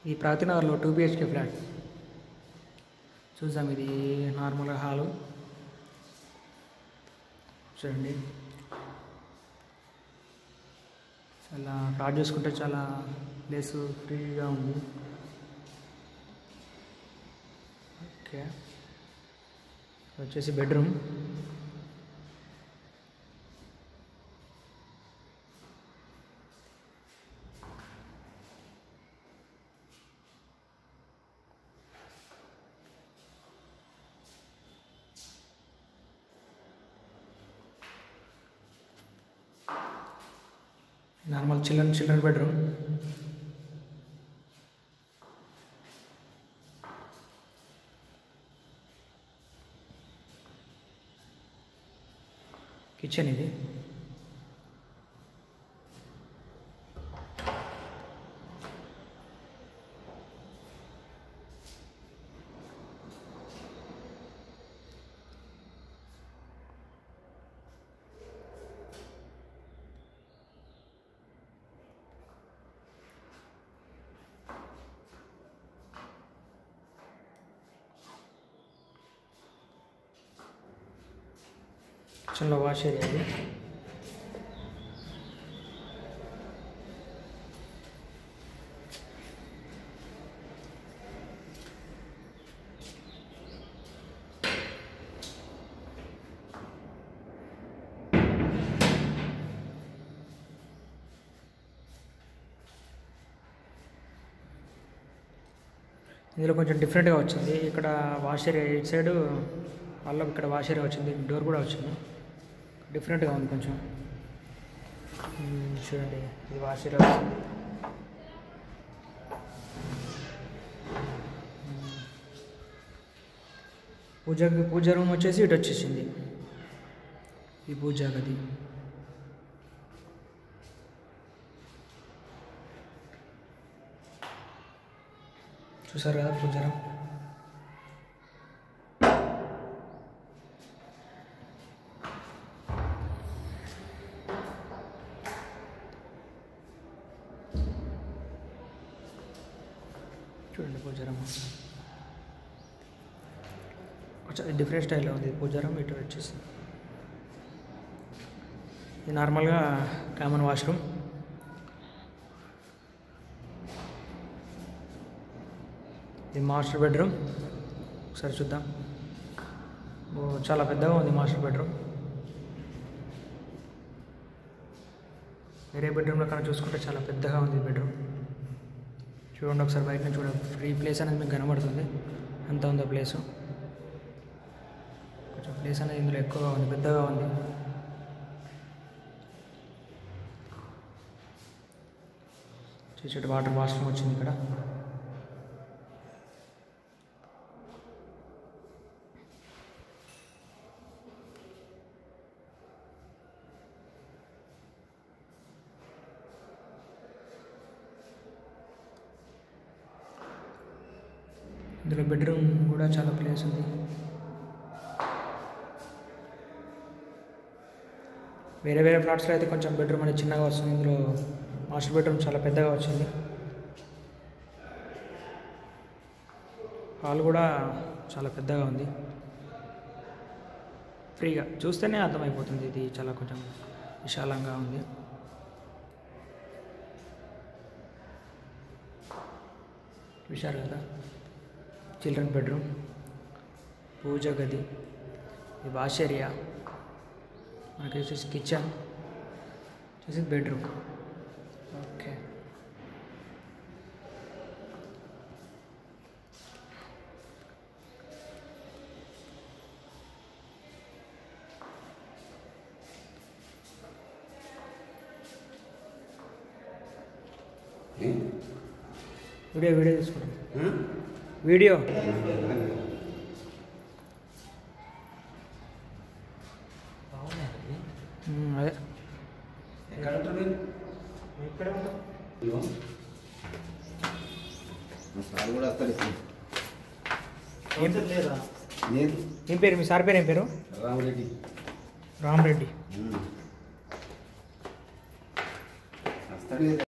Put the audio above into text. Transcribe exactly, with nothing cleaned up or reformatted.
ఈ ప్రగతినగర్లో two BHK flat చూసాం. ఇది నార్మల్గా హాలు చూడండి. చాలా ఫ్లాట్ చూసుకుంటే చాలా ప్లేస్ ఫ్రీగా ఉంది. ఓకే, వచ్చేసి bedroom. Normal children children bedroom. Kitchen ఇది. కిచెన్లో వాష్ ఏరియా ఇది. ఇందులో కొంచెం డిఫరెంట్గా వచ్చింది. ఇక్కడ వాష్ ఏరియా ఇటు సైడ్ వాళ్ళ ఇక్కడ వాష్ ఏరియా వచ్చింది, డోర్ కూడా వచ్చింది. డిఫరెంట్గా ఉంది కొంచెం. చూడండి, ఇది వాష్ ఏరియా వస్తుంది. పూజ పూజ రూమ్ వచ్చేసి ఇటు వచ్చేసింది. ఈ పూజా గది. చూసారు కదా పూజా రూమ్. చూడండి పూజారం కొంచెం డిఫరెంట్ స్టైల్లో ఉంది. పూజారం ఇటు వచ్చేసి ఇది నార్మల్గా కామన్ వాష్రూమ్. ఇది మాస్టర్ బెడ్రూమ్. ఒకసారి చూద్దాం. చాలా పెద్దగా ఉంది మాస్టర్ బెడ్రూమ్. వేరే బెడ్రూమ్లో కన్నా చూసుకుంటే చాలా పెద్దగా ఉంది బెడ్రూమ్. చూడండి ఒకసారి బయట నుంచి చూడండి. ఫ్రీ ప్లేస్ అనేది మీకు కనబడుతుంది. అంత ఉందో ప్లేసు. కొంచెం ప్లేస్ అనేది ఇందులో ఎక్కువగా ఉంది, పెద్దగా ఉంది. చూసేటి వాటర్ వాష్రూమ్ వచ్చింది ఇక్కడ. ఇందులో బెడ్రూమ్ కూడా చాలా ప్లేస్ ఉంది. వేరే వేరే ఫ్లాట్స్లో అయితే కొంచెం బెడ్రూమ్ అనేది చిన్నగా వస్తుంది. ఇందులో మాస్టర్ బెడ్రూమ్ చాలా పెద్దగా వచ్చింది. హాల్ కూడా చాలా పెద్దగా ఉంది. ఫ్రీగా చూస్తేనే అర్థమైపోతుంది ఇది చాలా కొంచెం విశాలంగా ఉంది. చూశారు కదా, చిల్డ్రన్ బెడ్రూమ్, పూజ గది, ఇది వాష్ ఏరియా, మనకి వచ్చేసి కిచెన్, వచ్చేసి బెడ్రూమ్. ఓకే, వీడియో వీడియో తీసుకుంటాం. వీడియో అదే ఇక్కడ ఏం పేరు మీ సార్ పేరు? ఏం పేరు? రామరెడ్డి. రామరెడ్డి.